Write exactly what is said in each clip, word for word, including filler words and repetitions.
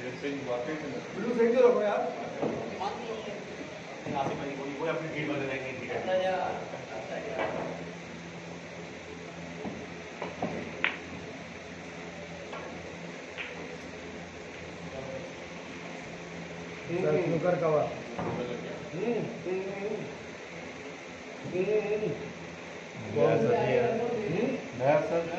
Blue सही क्यों रखो यार? आसिफ भाई कोई कोई अपनी भीड़ बदल रहेंगे ठीक है। Snooker cover. नया सर है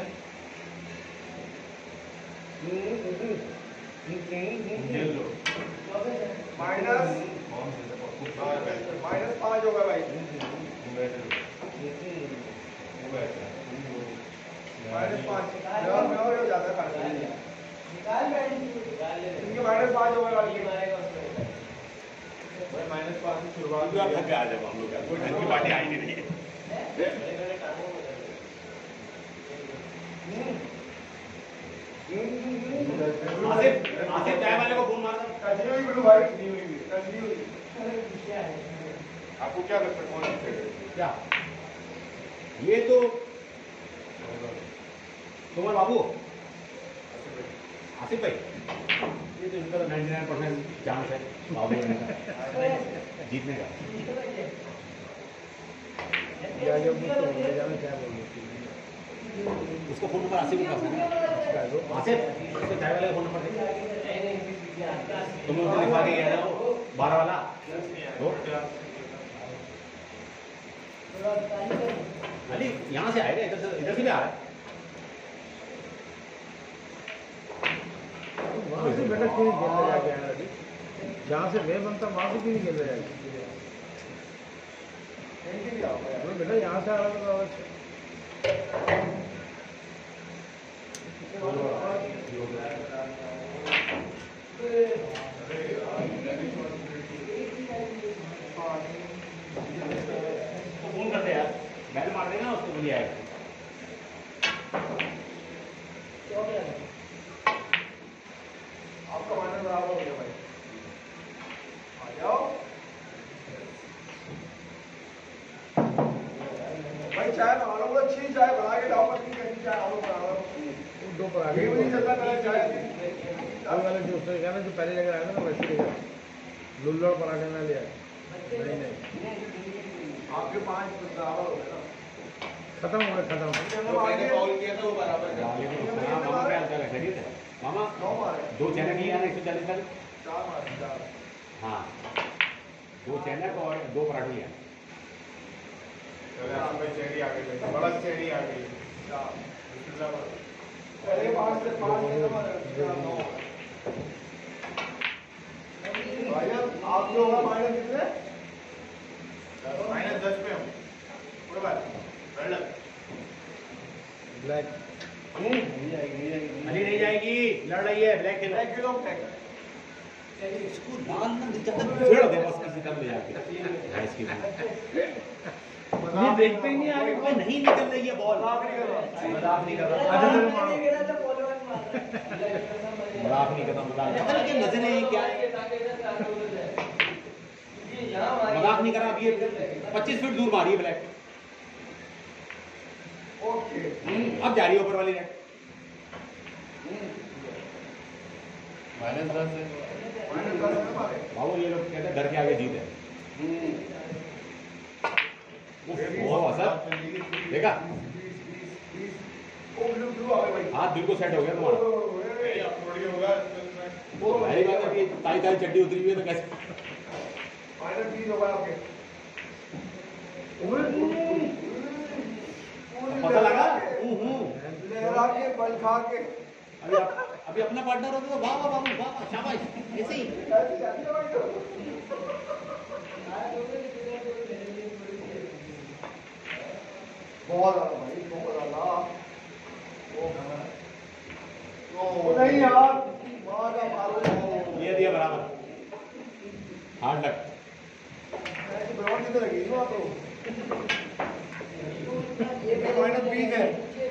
माइनस माइनस पाँच होगा भाई। माइनस पाँच हो जाता है इनके माइनस पाँच होगा भाई। माइनस पाँच से शुरुआत आप थक आ जाओ हम लोग कोई ढंग की पार्टी आई नहीं है। आसिफ आसिफ चाय वाले को फोन मार दो। भाई आपको क्या लगता है कौन सी क्या ये तो तुम्हारे बाबू आसिफ भाई ये तो इनका निन्यानवे परसेंट चांस है बाबू जीतने का। उसको फोन नंबर आसिफ को पास है आसिफ उसको चाय वाले का फोन नंबर दे तुम लोग लिखवा के गया वो बारह वाला वो अली यहाँ से आएगा इधर से इधर से भी आ रहा है। वहाँ से बेटा क्यों खेलने जाके आया अभी? जहाँ से मैं बनता वहाँ से क्यों नहीं खेलने जाएगा? बेटा यहाँ से आ रहा था फोन करते यार बैल मार देगा उसको बोलिए आएगा। आपका माइनस बराबर हो गया भाई। आ जाओ भाई। चाय बना लो अच्छी चाय बना के लाओ। पत्नी कैसी चाय आलू बना लो दो पर आगे नहीं चलता पहले चाय वाले जो उसने कहा ना जो पहले जगह आया ना वैसे लेगा लुल्लड़ पराठे ना लिया। नहीं नहीं आपके पांच बराबर हो गए ना। खत्म हो गया खत्म। मैंने कॉल किया था वो बराबर कर मामा क्या हाल है खरीद है मामा दो चैनल लिया ना एक सौ चालीस का चार मारे चार। हाँ दो चैनल और दो पराठे लिया। चेरी आ गई बड़ा चेरी आ गई। पहले पाँच से पाँच से भाई आप जो होगा माइनस कितने? माइनस दस पे हम कोई बात ब्लैक अली नहीं जाएगी लड़ रही है ब्लैक के ब्लैक किलो ब्लैक इसको लाल ना छेड़ दे बस किसी तरह ले जाके गैस की ये देखते ही नहीं आगे कोई नहीं निकल रही है बॉल मजाक नहीं कर रहा मजाक नहीं कर रहा मजाक की नजरें क्या मजाक नहीं कर रहा। अब ये पच्चीस फीट दूर मारी है ब्लैक। ओके अब जा रही है ऊपर वाली नेट माइनस दस है बाबू ये लोग कहते हैं घर के आगे जीत है। बहुत असर देखा हाथ बिल्कुल सेट हो गया तुम्हारा। भारी बात है कि ताई ताई चड्डी उतरी हुई है तो कैसे पता लगा बल खा के अभी अभी अपना पार्टनर होता तो वाह वाह बाबू वाह शाबाश ऐसे ही बहुत भाई बहुत नहीं यार ये दिया बराबर हार्ड लक बराबर कितने लगी ना तो ये माइनस बीस है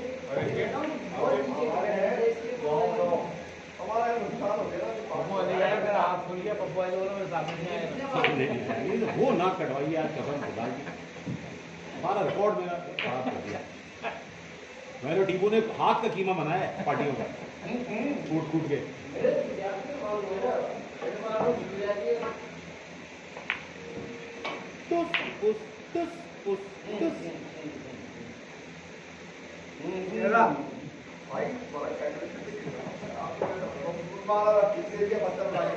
हमारा नुकसान हो गया। आप खुल गया पप्पू वाले बोलो मेरे सामने नहीं आएगा वो ना कटवाई यार कसम खुदा की हमारा रिकॉर्ड मेरा खराब कर दिया। मैंने टीपू ने हाथ का कीमा बनाया है पार्टियों का कूट कूट के टुस पुस टुस पुस टुस। मेरा भाई बड़ा कैसे मारा किसी के पत्थर मारे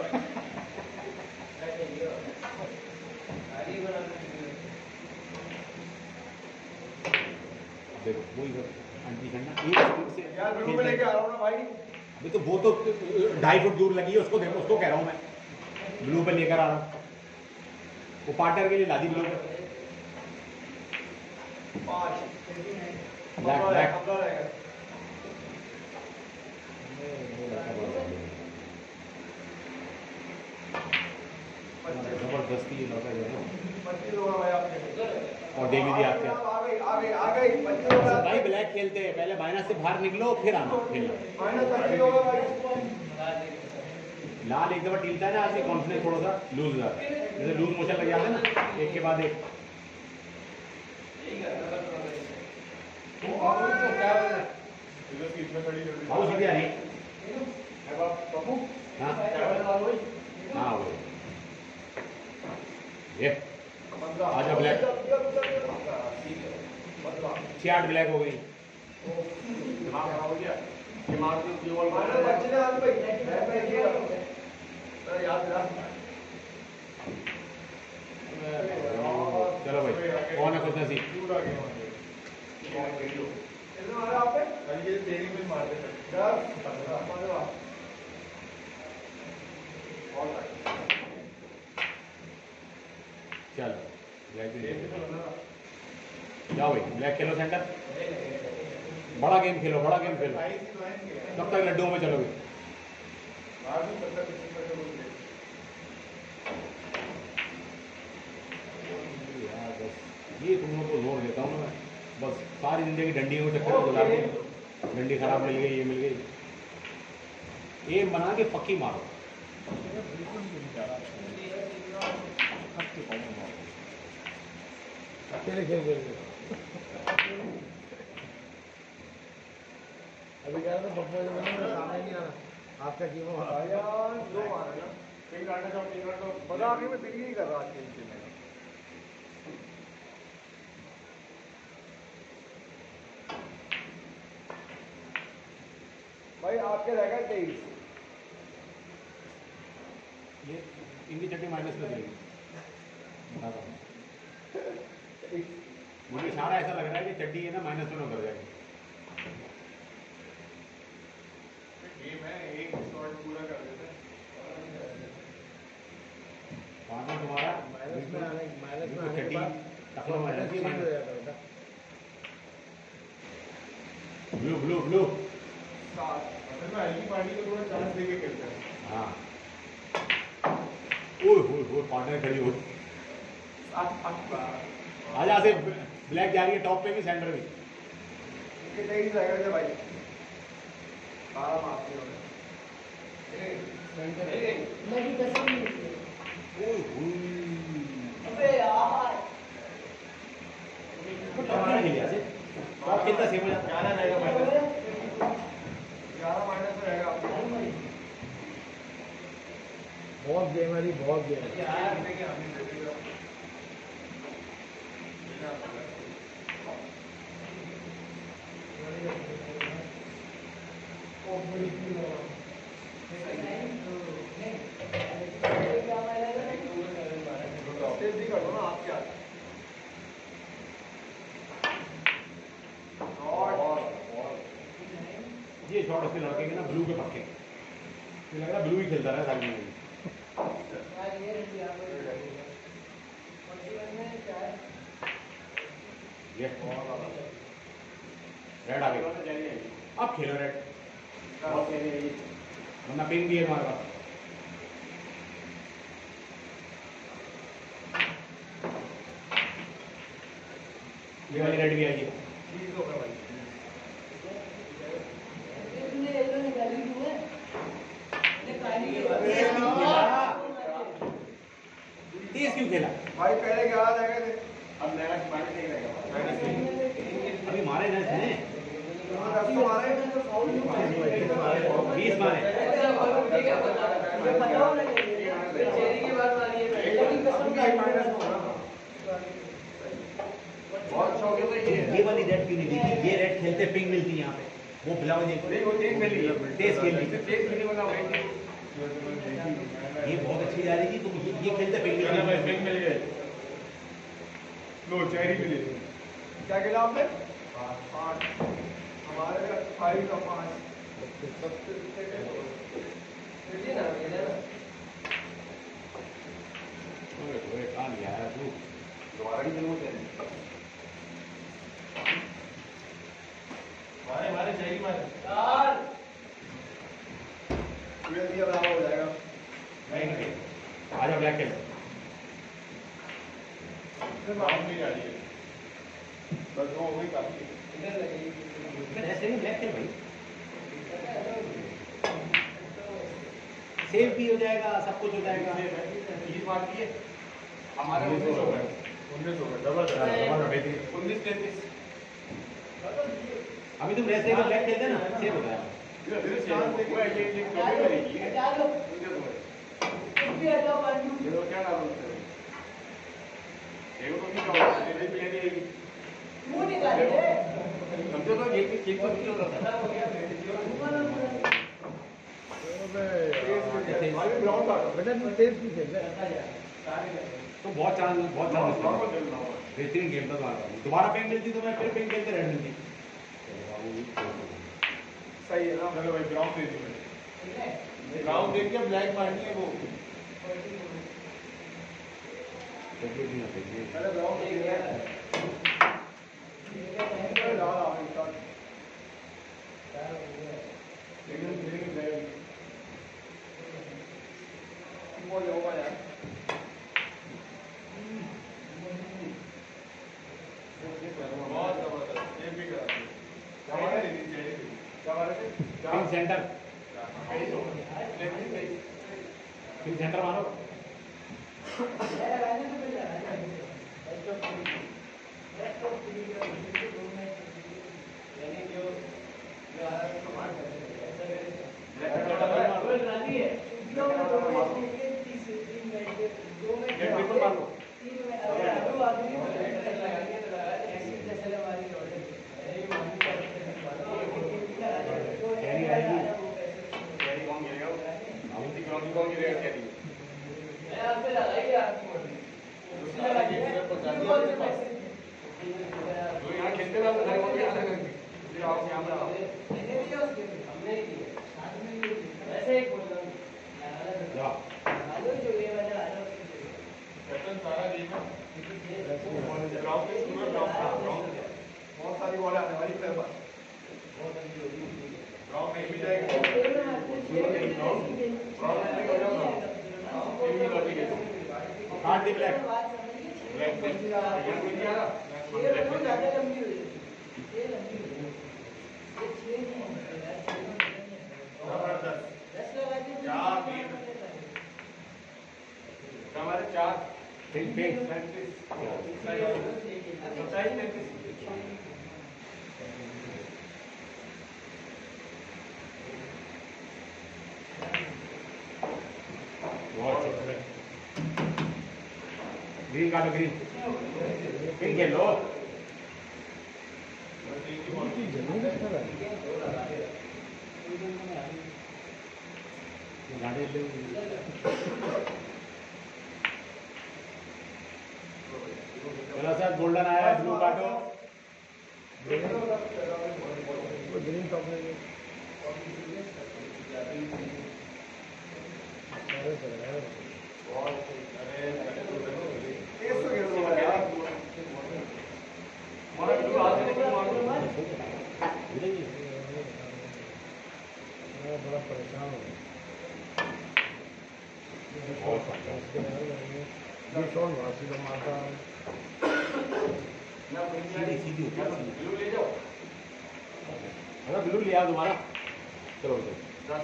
देखो वही आंटी करना एक स्पीड से यार ब्लू में लेके आ रहा हूँ ना भाई। अभी तो वो तो ढाई फुट दूर लगी है, उसको देखो, उसको कह रहा हूँ मैं ब्लू पे लेकर आ रहा हूँ, वो पार्टनर के लिए ला दी ब्लू पे। ब्लैक ब्लैक जबरदस्ती ये लौटा जो है ना, और दे भी दिया आपके भाई। ब्लैक खेलते हैं पहले, माइनस से बाहर निकलो फिर आना खेलना। लाल एक दफा टीलता है ना, आपकी कॉन्फिडेंस थोड़ा सा लूज हो जाता है, जैसे लूज मोशन लग जाता है ना एक के बाद एक। हाउस भी आ रही है। हाँ हाँ वो ये आजा ब्लैक, छह आठ ब्लैक हो गई। चलो भाई कौन है खुद नसीब। चलो ब्लैक जाओ भाई, ब्लैक खेलो सेंटर, बड़ा गेम खेलो, बड़ा गेम खेलो, तब तक लड्डुओं में चलोगे। ये तुम लोग को जोर देता हूँ मैं, बस सारी जिंदगी डंडियों के चक्कर में गुजार दी, डंडी खराब मिल गई, ये मिल गई, एम बना के पक्की मारो। अकेले खेल खेल अभी कह रहा था बप्पा जो बना सामने नहीं आना आपका कीमो यार दो मारा ना तीन घंटे का तीन घंटे बता आगे मैं दिल्ली नहीं कर रहा आज के दिन में भाई आपके रहेगा तेईस, ये इनकी चट्टी माइनस में जाएगी, मुझे सारा ऐसा लग रहा है कि चट्टी है ना माइनस में उतर जाएगी। गेम है, एक शॉट पूरा कर देते हैं। पार्टनर तुम्हारा माइनस में आने माइनस में आने के चट्टी बाद टकला माइनस हो जाएगा बेटा। ब्लू ब्लू ब्लू असल में हल्की पार्टी को थोड़ा चांस देके खेलते हैं। हाँ ओह ओह पार्टनर खड़ी हो, आजा से ब्लैक जा रही है टॉप पे भी सेंटर भी। तेईस रहेगा भाई बारह मारते हो मेरी कसम नहीं थी। ओह अबे यार वो टॉप नहीं खेलिया से टॉप कितना सेम हो जाता है। ग्यारह रहेगा माइनस, ग्यारह माइनस में रहेगा बहुत गेम है, बहुत गेम है। कर दो ना आप क्या ये शॉट उसके लड़के के ना ब्लू के पक्के, ये लग रहा ब्लू ही खेलता रहा सारी जिंदगी। ये रेड आ गई, अब खेलो रेड, वरना पिंग भी है हमारे पास। ये वाली रेड भी आएगी। इतने येलो निकाली क्यों है? ये काली है। तेज क्यों खेला? भाई पहले ग्यारह रहेगा थे, अब नया माइनस नहीं रहेगा। अभी मारे ना इसने दस तो मारे बीस मारे। ठीक है बता मुझे पता होना चाहिए चेरी की बात वाली है लेकिन कसम का माइनस होना बहुत शौक है भाई ये वाली रेड क्यों नहीं देखी? ये रेड खेलते पिंक मिलती है यहाँ पे, वो ब्लाउज देखो नहीं वो तेज खेली है तेज खेली तेज खेली वाला वही थी ये बहुत अच्छी जा रही थी, तुम ये, ये खेलते पिंक चलो भाई मिलती पिंक मिल गए लो चेरी मिली क्या खेला आपने? पाँच। हमारे में फाइव का पाँच। जी ना ये ना ओए ओए कहाँ लिया है तू? दोबारा की जरूरत है मारे मारे चेरी मारे चार ट्वेल्व दिया बराबर हो जाएगा। नहीं नहीं आजा ब्लैक खेल राउंड नहीं आ रही है बस वो हो गई काफी इधर लगी ऐसे नहीं ब्लैक खेल भाई, सेव भी हो जाएगा, सब कुछ हो जाएगा। तीस मारती है हमारे उन्नीस हो गए उन्नीस हो गए डबल उन्नीस तैंतीस अभी तुम रेस लेकर ब्लैक खेलते ना, सेव हो जाएगा। धीरे धीरे चांस देखो ये ये कभी करेगी चार लो मुझे तो भी हटाओ वन टू ये तो क्या डालो ये तो नहीं कहो ये भी ले लेगी मुंह निकालिए समझो तो ये केक तो नहीं होता खत्म हो गया भाई ग्राउंड का बेटा तुम तेज भी खेल रहे तो बहुत चांस बहुत चांस बेहतरीन गेम था तुम्हारा। दोबारा पिंक मिलती तो मैं फिर पिंक खेलते रेड मिलती। सही है ना? चलो भाई ब्राउन दे दी मैंने ठीक है ब्राउन देख के ब्लैक मारनी है वो पहले ग्राउंड ठीक है लेकिन लेकिन ब्लैक वो होगा यार। बहुत जबरदस्त ये भी करा क्या मारे दी चेरी क्या मारे थे पिंक सेंटर तेईस हो गए लेकिन तेईस पिंक सेंटर मारो। लगाने को मिल रहा है रेस्ट ऑफ रेस्ट ऑफ यानी जो जो आ रहा है कमांड कर रहे हैं ब्लैक ऐसा मारो रानी है दो में दो में तीस तीन में दो में ये ट्रिपल मार लो तीन में अगर दो आदमी लगाएंगे तो लगा ऐसी जैसे हमारी ऑर्डर है ये मानी चेरी आएगी। चेरी कौन गिरेगा अब उसी ग्राउंड कौन गिरेगा चेरी मैं आप पे लगाइए आपकी ऑर्डर उसने लगा के पूरे पहुंचा दिया मेरे पास तो यहाँ खेलते रहो तो घर को भी आना करेंगे फिर आओ यहाँ पर आओ मैंने दिया उसके हमने ही दिया साथ में ही वैसे ही बोल रहा हूँ जाओ आलू जो ये वाला आलू पैटर्न सारा देखा ग्राउंड पे पूरा ग्राउंड ग्राउंड बहुत सारी बॉल आने वाली है बस। ग्राउंड में भी जाएगा कार्ड दी ब्लैक ब्लैक पे ये कोई नहीं आ रहा ये बहुत ज्यादा लंबी हुई ये लंबी हुई ये छह नहीं है जबरदस्त दस लगा के चार तीन हमारे चार पिंक पिंक सैंतीस सत्ताईस तैंतीस बहुत ग्रीन काटो ग्रीन पिंक खेल लो। गाड़ी ले चलो सर गोल्डन आया ब्लू काटो ग्रीन टॉप में बड़ा परेशान हो ये शॉट बड़ा सीधा मारता है। सीधी सीधी ऊपर सीधी। ब्लू ले जाओ अगर ब्लू लिया तुम्हारा चलो चलो दस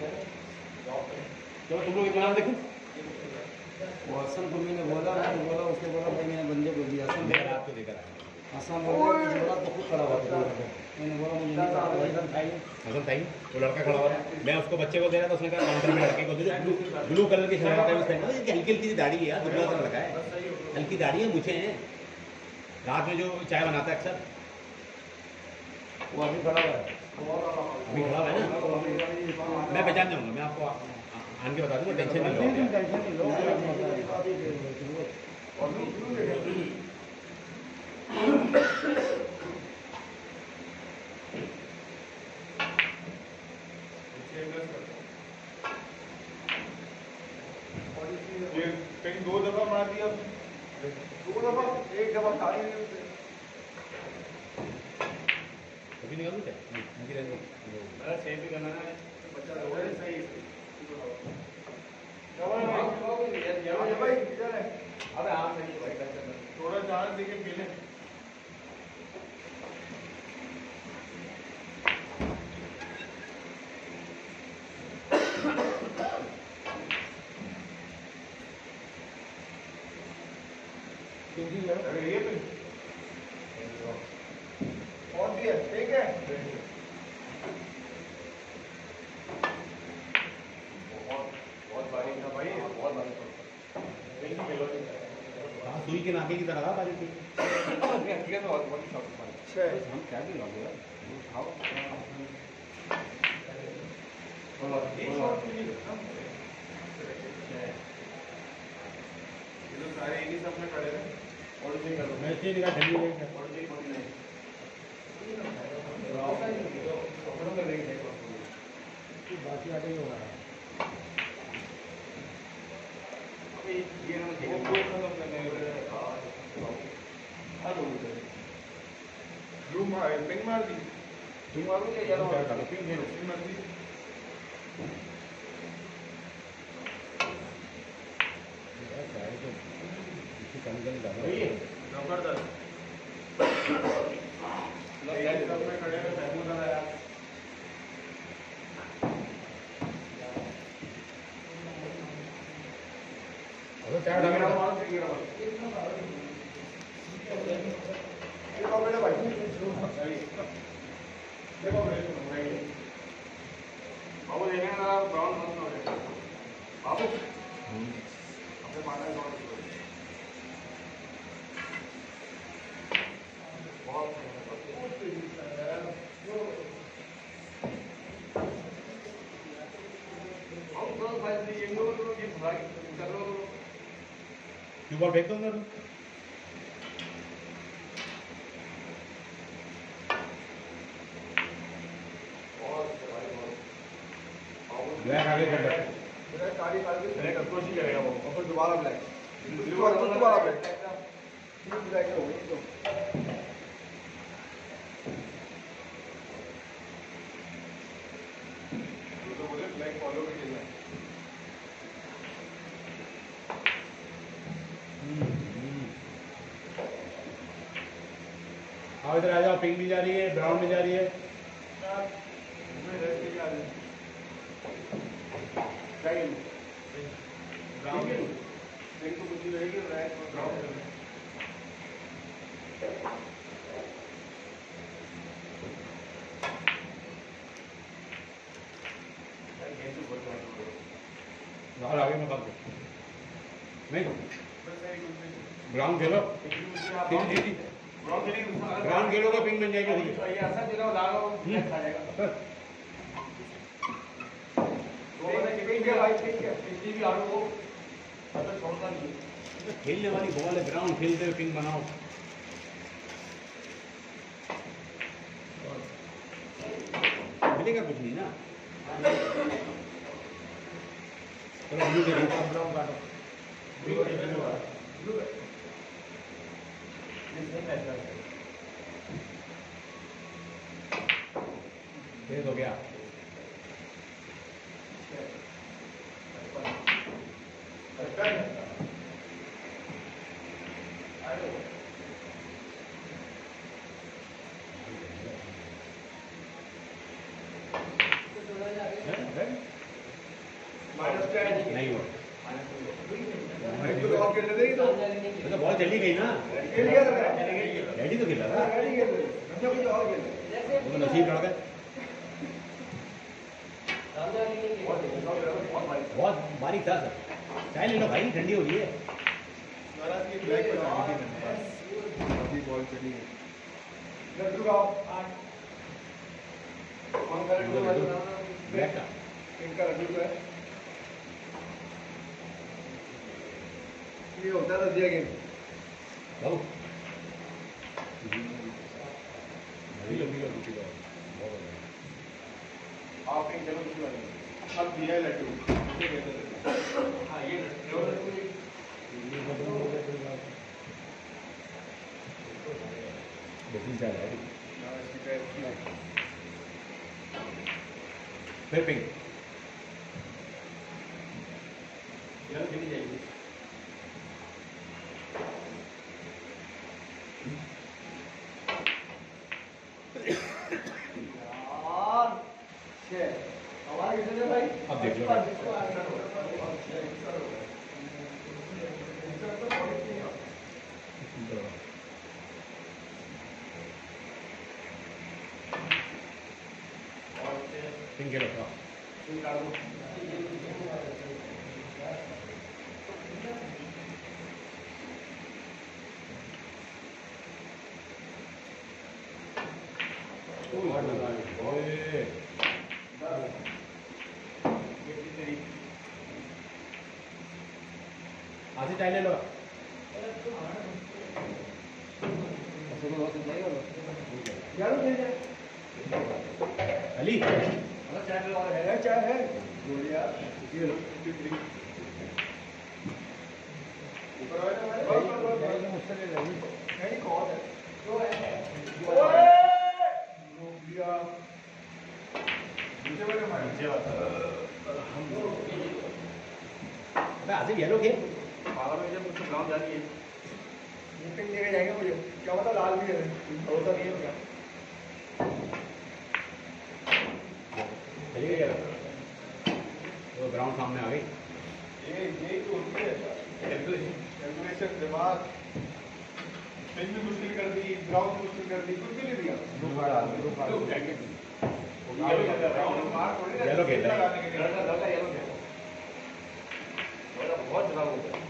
चलो तुम लोग इतना नाम देखो वो असल को मैंने बोला मैंने बोला उसने बोला भाई मैंने बंदे को दिया असल मैं आपको देकर आया आसाम वाले जोड़ा तो खुद खड़ा हुआ था। मैंने बोला मुझे नहीं पता, वही रन था ही। हसन था ही, वो लड़का खड़ा हुआ था। मैं उसको बच्चे को दे रहा था, उसने कहा काउंटर में लड़के को दे दो, ब्लू ब्लू कलर की शर्ट है उसने, हल्की हल्की सी दाढ़ी है यार, दुबला सा लड़का है, हल्की दाढ़ी है, मुझे है रात में जो चाय बनाता है अक्सर, वो अभी खड़ा हुआ है, अभी खड़ा हुआ है ना, मैं पहचान जाऊंगा, मैं आपको आन के बता दूंगा, टेंशन नहीं लो, टेंशन नहीं लो। कहीं दो दफा मार दिया, दो दफा, एक दफा खाली नहीं होते। अभी निकालूं क्या? नहीं रहने दो। मेरा सेव भी करना है, बच्चा हो रहा है सही। भाई इधर है। अबे हाँ सही है भाई, थोड़ा चांस देके पी लें। अरे ये भी और भी है, ठीक है। बहुत बहुत बारीक था भाई, बहुत बारीक था। नहीं किलो हाँ, सुई के नाके की तरह था बारिश थी। अंकित तो बहुत बहुत शौक था। अच्छा है। हम क्या भी लगे यार, खाओ। ये शॉट भी नहीं करता। ये तो सारे एक ही सब में खड़े थे। और नहीं कर मैं इसलिए निकाल ठंडी हो गई। और नहीं कोई नहीं। रास्ता नहीं तो सफर में नहीं है। बाकी आटे ही हो रहा है। अबे ये ना वो कोई खत्म करने वाला है। हेलो ब्लू मार पिंक मार दी। पिंक मारूं या येलो मार दूं? पिंक है, पिंक मार दी। जबरदस्त सब में खड़े हैं, महमूद आ यार। अरे चार डाल गिरा दो। मार गिरा मार ये कब बेटा भाई? देखो भाई बाबू देखेंगे ना, ब्राउन मत हो जाए बाबू अपने पार्टनर को बहुत बहुत भाई ये लोग ये भाई कर लो क्यों बार फेंक दूंगा तू? ब्लैक आगे कर दे। मेरा काली काली ब्लैक अप्रोच ही करेगा वो और फिर दोबारा ब्लैक। दोबारा दोबारा ब्लैक। तीन ब्लैक हो गई तो। ये तो बोले ब्लैक फॉलो भी खेलना है। आओ इधर आ जाओ, पिंक भी जा रही है, ब्राउन भी जा रही है। इसमें रेस्ट के क्या है? राइट। ब्राउन पिंक तो कुछ ही रहेगी, रेड और ब्राउन बाहर आगे में बात नहीं ब्राउन खेलो, तीन जी ब्राउन खेलोगे पिंक बन जाएगी। ऐसा जगह लाओ खा जाएगा। ठीक है भाई, ठीक है। किसी भी आलू को मतलब छोड़ता नहीं है। खेलने वाली बॉल है, ब्राउन खेलते हुए पिंक बनाओ। मिलेगा कुछ नहीं ना। चलो ब्लू दे दो, ब्राउन काटो। दे दो क्या? माइनस टेन नहीं हो एक तो आप खेल रहे थे तो मतलब बॉल चली गई ना, खेल गया था रेडी तो खेला था, रेडी खेल रहे थे कुछ और खेल रहे वो तो नसीब लड़ गए। बहुत बारीक था सर, चाय ले लो भाई, ठंडी हो रही है। महाराज की ब्लैक पर जानी थी मैंने बस, अभी बॉल चली गई। लड्डू का कौन का लड्डू है? ब्लैक का इनका लड्डू है ये होता है दिया गेम बाबू अभी लंबी लंबी थी बहुत आप एक चलो कुछ वाले अब दिया है लड्डू ये कहते हैं हाँ ये लड्डू बेसिल चाय है ना इसकी पैर फिर पिंक यार चली जाएगी। अब देख लो पिंक के लगा आज ही ले लो अली है चाय है बढ़िया ये लो ऊपर वाले बस बस बस मुझसे ले लेंगे नहीं कौन है जो है रोक दिया नीचे वाले हमारे नीचे वाला अबे आसिफ येलो खेल बारह बजे मुझसे ग्राउंड जानी है मीटिंग लेके जाएंगे मुझे क्या पता लाल भी है भरोसा नहीं है क्या चली गई वो ग्राउंड सामने आ गई। ये यही तो होती है कैलकुलेशन दिमाग पिच भी मुश्किल कर दी ग्राउंड मुश्किल कर दी कुछ भी नहीं दिया येलो खेल रहा है बहुत जगह होता है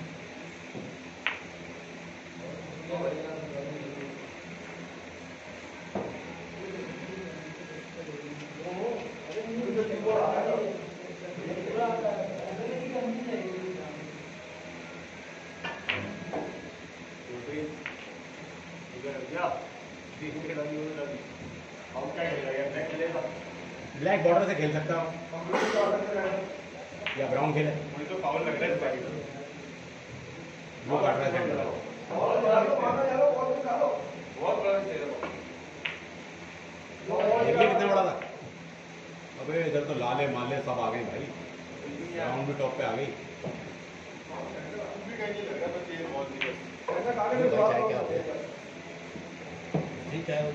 ब्लैक बॉर्डर से खेल सकता हूँ या ब्राउन खेले मुझे तो फाउल लग रहा है ब्लू काट रहा है बहुत बड़ा खेल ये कितना बड़ा था। अबे इधर तो लाले माले सब आ गए भाई, ग्राउंड भी टॉप पे आ गई। चाय क्या होता है ठीक है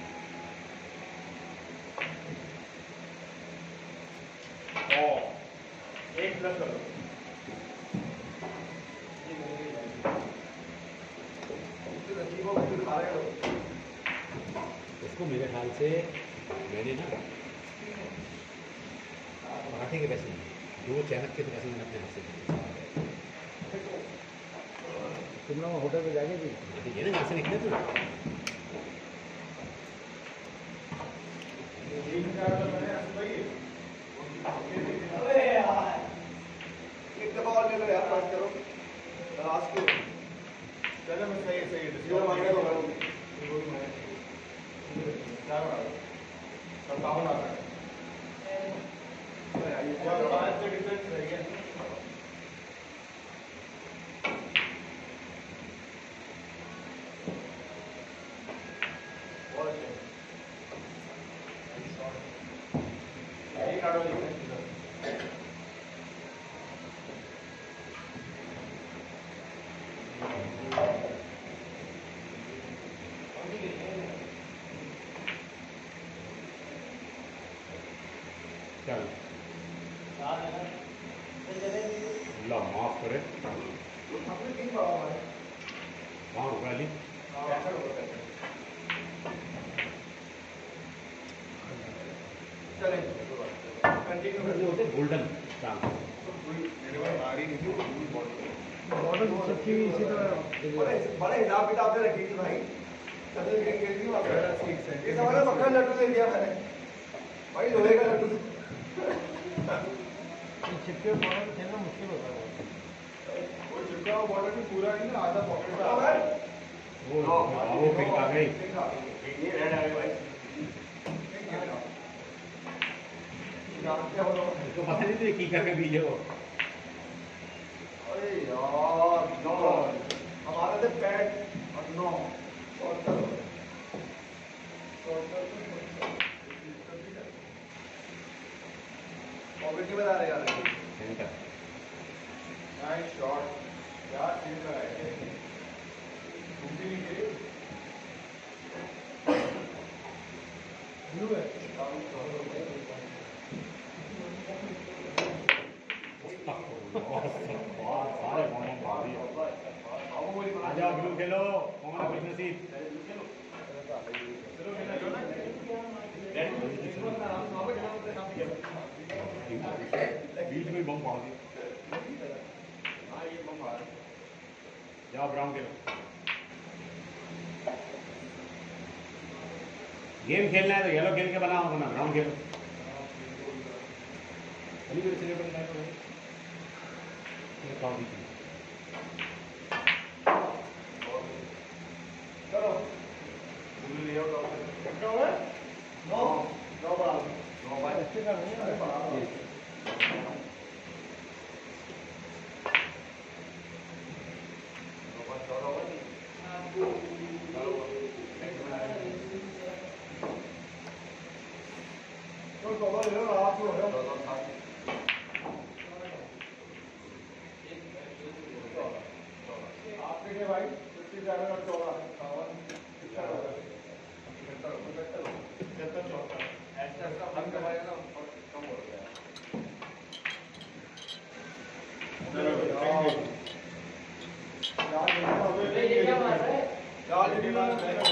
एक प्लस करो उसको मेरे ख्याल से मैंने ना पराठे के पैसे नहीं, दो चैनक के पैसे मैंने अपने हाथ से दिए। तुम लोग होटल पे जाके भी ठीक है ना, यहाँ से निकले तो एक दफा और ले लो यार, बात करो लास्ट को चलो मैं सही है सही है जो मांगे तो करो क्या बना सब काम आता है ये पाँच से डिफरेंस रह गया बहुत अच्छा यही काटो चलो साथ है ना अल्लाह माफ करे। अपने तीन पड़ा हुआ है। वहाँ रुका अली। चलें कंटिन्यू कर वो होते गोल्डन चांस। मेरे पास आ रही नहीं थी मॉडल सबकी इसी तरह बड़े बड़े हिसाब किताब से रखी थी भाई। कभी गिर गिर नहीं वापस ये हमारा मक्खन लड्डू दे दिया मैंने भाई, लोहे का लड्डू। चिपके मॉडल खेलना मुश्किल होता है। वो चिपका हुआ बॉर्डर भी पूरा नहीं ना, आधा पॉकेट में आ है वो वो पिंक आ गई। ये रेड आ गई भाई। इसको पता नहीं थी की करके बीजे वो। अरे यार नौ हमारे से पैट और नौ और करो पॉकेट नहीं बता रहे यार। सेंटर नाइस शॉट यार, सीन लगाए घूमती नहीं गई। ब्लू है सारे मोहम्मद भाभी आ जाओ ब्लू खेलो। मोहम्मद खुश नसीब बीच में बम मार दिया। जाओ ब्राउन खेलो। गेम खेलना है तो येलो खेल के बनाओ, वरना ब्राउन खेलो। अली मेरे सिरे पर लाइट हो गई। चलो ब्लू ले आओ डॉक्टर। कितना हुआ नौ नौ बड़ा नौ भाई अच्छे का नहीं है बड़ा तो कवर ले लो आप हो रहे हो आपके लिए भाई फिफ्टी सेवन और चौदह इक्यावन पचहत्तर चौहत्तर ऐसा ऐसा हम कमाएगा ना कम हो गया। ये क्या मार रहा है? लाल जी लाल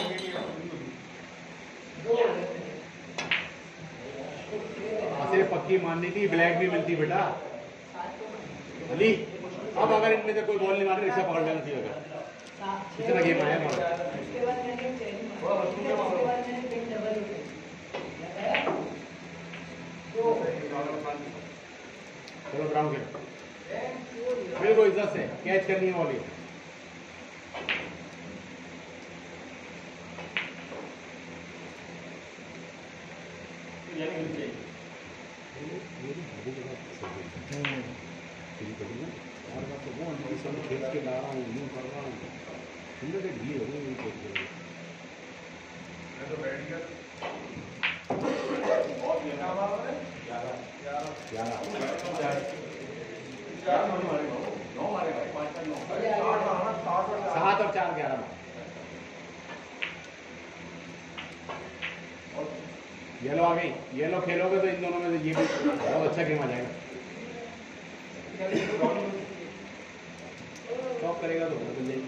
सिर्फ पक्की मारनी थी, ब्लैक भी मिलती बेटा। अली अब अगर इनमें से कोई बॉल नहीं मारे, रिक्शा पकड़ लेना चाहिए। इतना गेम आया हमारा। उसके बाद मैंने चेन मारा, उसके बाद मैंने पिन डबल लगाया। चलो ब्राउन खेलो, बिल्कुल इज्जत से कैच करनी है बॉल। खेल के ला रहा हूँ, यूँ कर रहा हूँ, सुंदर से ढीली हो गई। मैं तो बैठ गया। सात और चार ग्यारह में येलो आ गई। येलो खेलोगे तो इन दोनों में से ये भी बहुत अच्छा गेम आ जाएगा। टॉप करेगा तो बन जाएगी।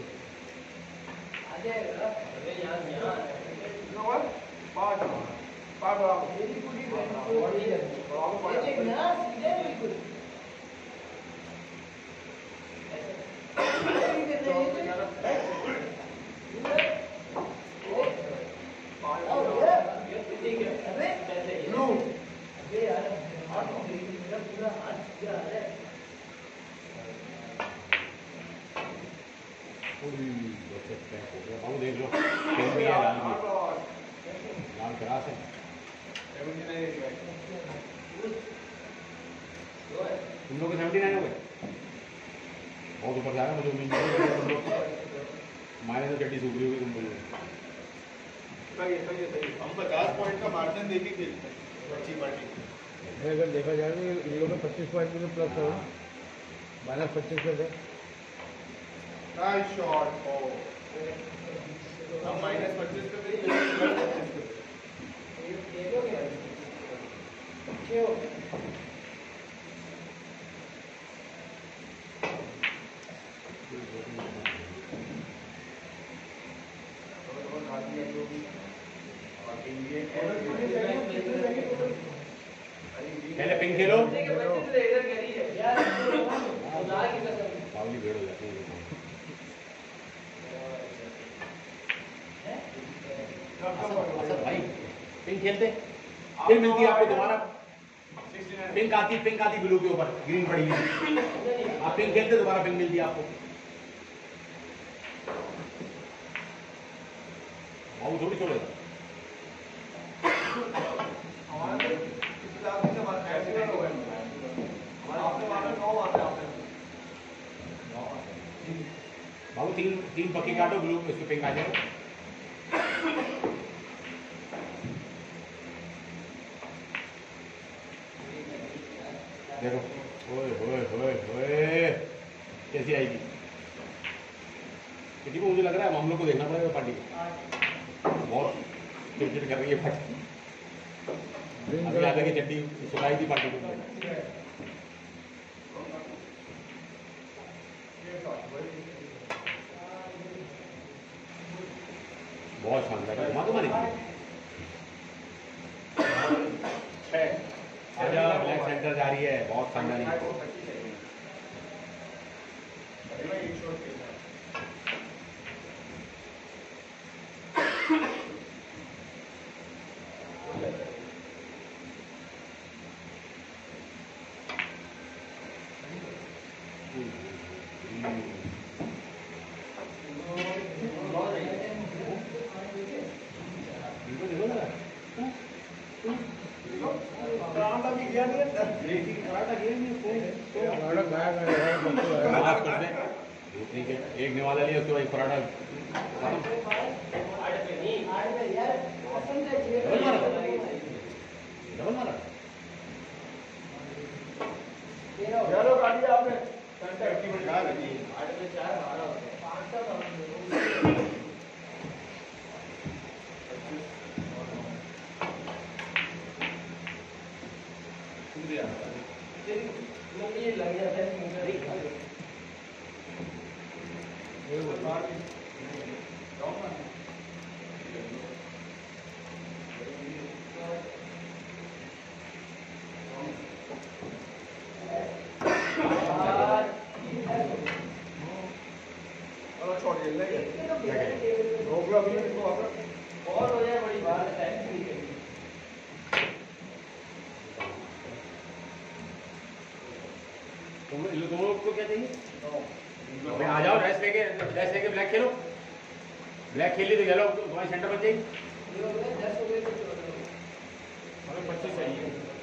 पाँच पाँच बराबर बाबू देख लो, खेल भी है लाल भी, लाल क्रास है। तुम लोग सेवेंटी नाइन हो गए, बहुत ऊपर जा रहा है। मुझे उम्मीद नहीं है तुम लोग मारे तो चड्डी सूख रही होगी तुम बोलोगे। सही है सही है सही है। हम पचास पॉइंट का मार्जिन देके खेलते हैं अच्छी पार्टी। अगर देखा जाए तो इन लोगों का पच्चीस पॉइंट में प्लस है, माइनस पच्चीस में थे। Nice shot. हम माइनस पच्चीस पे थे, प्लस पच्चीस पे थे। पहले पिंक खेलो। यार खुदा की कसम बावली भेड़ हो जाती है। असद भाई पिंक खेलते फिर मिलती है आपको दोबारा पिंक आती पिंक आती ब्लू के ऊपर ग्रीन पड़ी है। आप पिंक खेलते दोबारा पिंक मिलती है आपको। बाबू थोड़ी छोड़ेगा। बाबू तीन तीन पक्की काटो ब्लू इस पे पिंक आ जाएगा। देखो ओए ओए ओए ओए कैसी आएगी। किसी को मुझे लग रहा है हम लोग को देखना पड़ेगा पार्टी को। बहुत चिड़चिड़ कर रही है पार्टी। अभी आगे की चड्डी सुखाई थी पार्टी को। बहुत शानदार है। घुमा घुमा आजा ब्लैक सेंटर जा रही है। बहुत शानदार है। एक निवाला लिया उसके बाद पराठा डबल मारा। चलो गाड़ी आपने लग जाता है और हो जाए बड़ी बात है। तुम लोग को क्या चाहिए? आ जाओ ड्रेस लेके ड्रेस लेके ब्लैक खेलो। ब्लैक खेल ली तो येलो तुम्हारी सेंटर बन जाएगी। हमें पच्चीस चाहिए।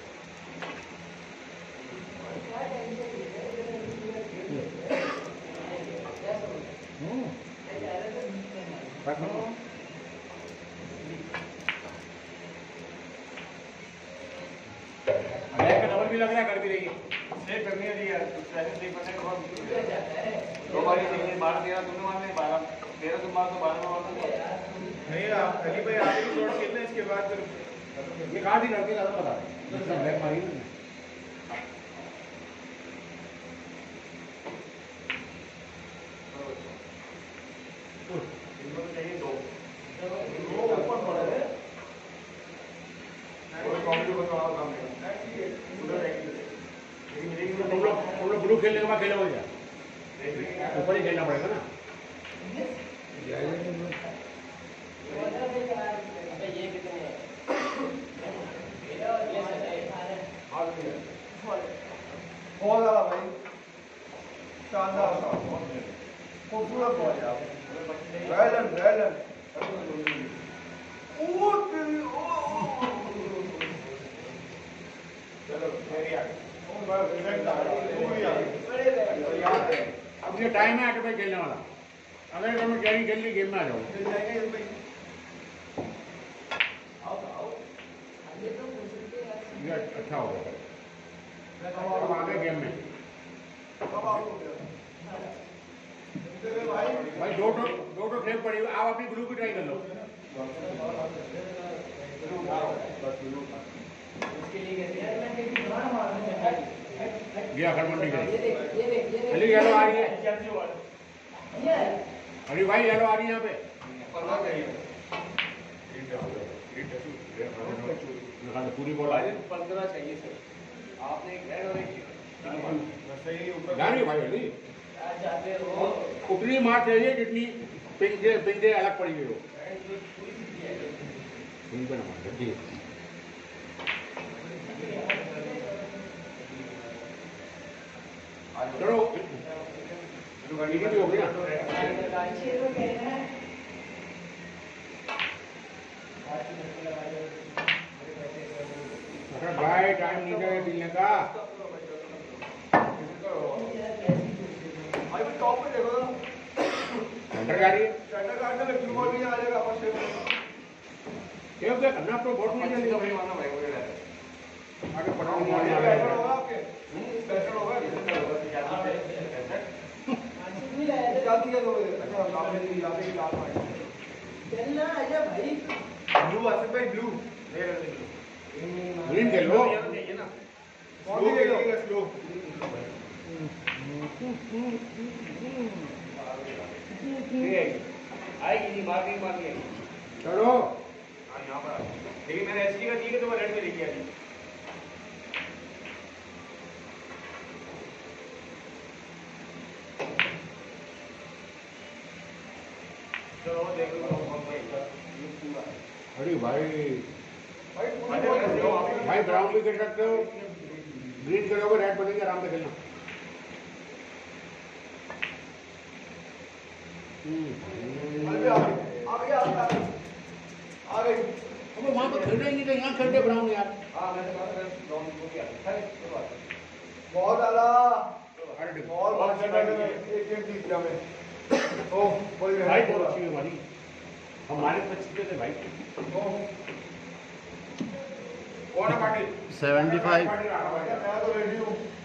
ब्लैक का डबल भी लग रहा है कर भी रही है। सेव करनी है यार पहले सेव करने के बाद दो बार ही देखिए बारह तेरह तुमने मार नहीं बारह तेरह तुम मार तो बारह में मार दो नहीं आप अली भाई आप ही शॉट खेलना इसके बाद फिर ये कार्ड ही लड़के ज्यादा बता रहे हैं। ब्लैक मारी ना इनको चाहिए दो ऊपर थोड़ा है कॉमेडी बताओ काम उधर तुम लोग तुम लोग ब्लू खेलने के बाद खेले हो गया ऊपर ही खेलना पड़ेगा ना। ये कितने बहुत ज्यादा भाई शानदार था खूबसूरत बहुत यार वैलन वैलन ओ तेरी ओ चलो मेरी आ गई अब ये टाइम है आके भाई खेलने वाला। अगर अगर मैं कैरी खेल ली गेम में आ जाओ। ये अच्छा हो गया अब आ गए गेम में। भाई दो टो दो टो खेल पड़ी आप अपनी ब्लू की ट्राई कर लो। गया खड़मंडी गई अली येलो आ रही है। अली भाई येलो आ रही है यहाँ पे। निकाल दो, पूरी बॉल आ जाए। पंद्रह चाहिए सर, आपने एक हेड और एक सही ऊपर जान रही भाई जल्दी आज जाते हो उतनी मार चाहिए जितनी पिन से पिन से अलग पड़ी हुई हो। पिन पे ना मार जल्दी। चलो गाड़ी की भी हो गई ना। अरे भाई टाइम निकल दिलने का। भाई टॉप पे देखो ना, सेंटर जा रही है। सेंटर काटने में ब्लू बॉल नहीं आ जाएगा आपस में। क्यों क्या करना आपको बहुत नहीं चलेगा भाई। मारना भाई वो आगे पटाओ ये मार बैटर मार। होगा आपके, बैटर होगा नहीं लाया था। जाती है तो अच्छा लाल की लाल की लाल मार चलना आजा भाई। ब्लू आसिफ भाई ब्लू ग्रीन खेल लो। कौन सी खेलेगा स्लो आएगी नहीं, मार नहीं मार नहीं चलो हाँ यहाँ पर आ। लेकिन मैंने एस डी का दी है तो मैं रेड में देखी अभी। चलो देख लो कौन सा है। अरे भाई भाई पूरी बॉल है। भाई ब्राउन भी खेल सकते हो, ग्रीन करोगे रेड बनेंगे, आराम से खेलना। अरे आ गई आ गई आ गई आ गई। अबे वहाँ तो खेल रहे नहीं थे, यहाँ खेल रहे ब्राउन यार। हाँ मैंने कहा था राउंड को किया था। चलो बात है। बहुत डाला अरे देखो बहुत बहुत चला गया। एक एक जीत गया मैं। ओ कोई भाई बहुत अच्छी है हमारी, हमारे पच्चीस पे थे भाई। कौन है पाटिल? सेवेंटी फाइव मैं तो रेडी हूँ।